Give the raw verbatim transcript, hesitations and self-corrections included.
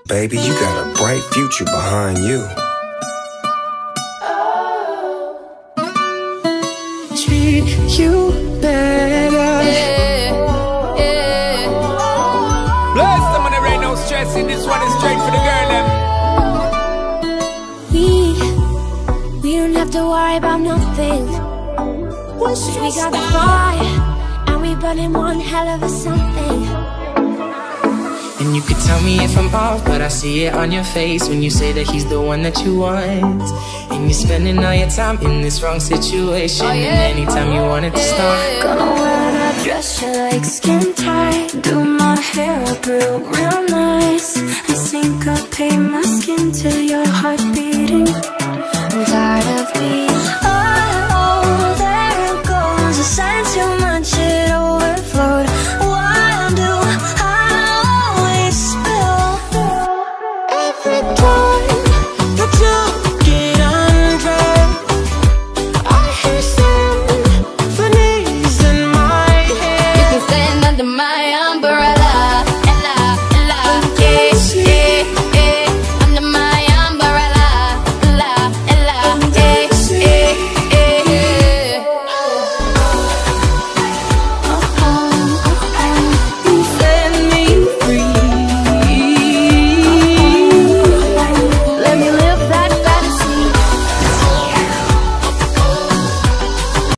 Baby, you got a bright future behind you. Treat you better. Yeah, yeah. Bless them on the rain, no stressing. This one is straight for the girl, them. We, we don't have to worry about nothing. We got the fire, and we burning one hell of a something. And you could tell me if I'm off, but I see it on your face when you say that he's the one that you want. And you're spending all your time in this wrong situation. Oh, yeah. And anytime you want it to start, Gonna wear that dress you like skin tight, do my hair up real, real nice, and syncopate my skin to your heart beating. I'm tired of being